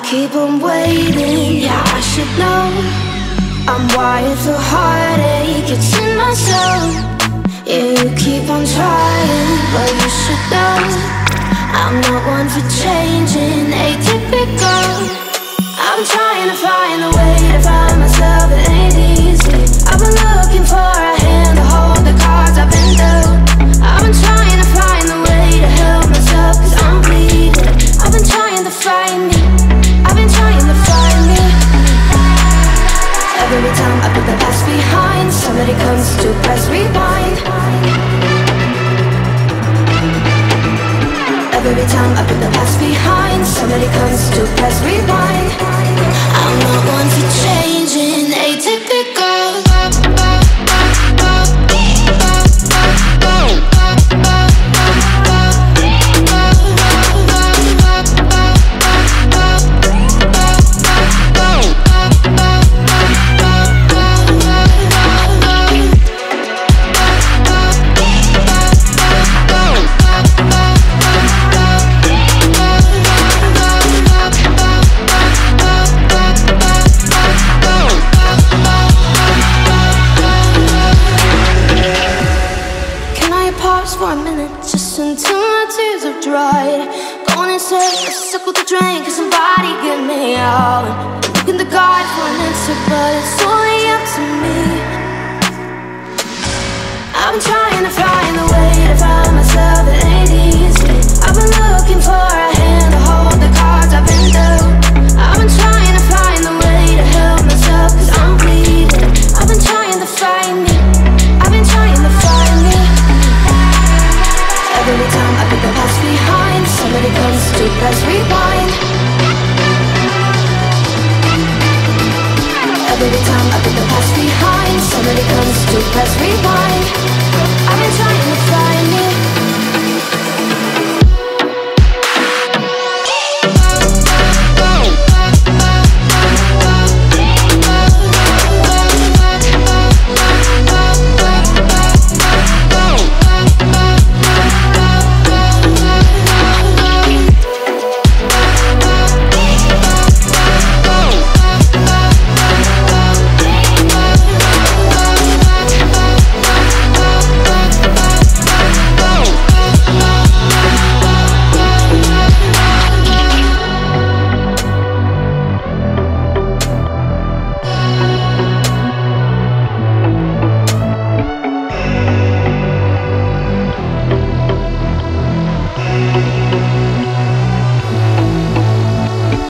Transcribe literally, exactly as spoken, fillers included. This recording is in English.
keep on waiting, yeah, I should know. I'm wired for heartache, it's in my soul. Yeah, you keep on trying, but you should know I'm not one for changing, atypical. I'm trying to find a way to find myself, it ain't easy. I've been looking for a hand to hold the cards I've been dealt. I've been trying to find a way to help myself, cause I'm bleeding. I've been trying to find me, I've been trying to find me. Every time I put the past behind, somebody comes to press rewind. Every time I put the past behind, somebody comes to press rewind. I'm not one for changing, atypical. For a minute, just until my tears have dried. Going inside, I suck with the drain, cause somebody get me out. Looking to God for an answer, but it's only up to me. I've been trying to find a way to find myself, it ain't easy. I've been looking for a hand to hold the cards I've been dealt. I've been trying to find a way to help myself, cause I'm bleeding. I've been trying to find me, I've been trying to find me. Every time I put the past behind, somebody comes to press rewind. Every time I put the past behind, somebody comes to press rewind. I've been trying to find me.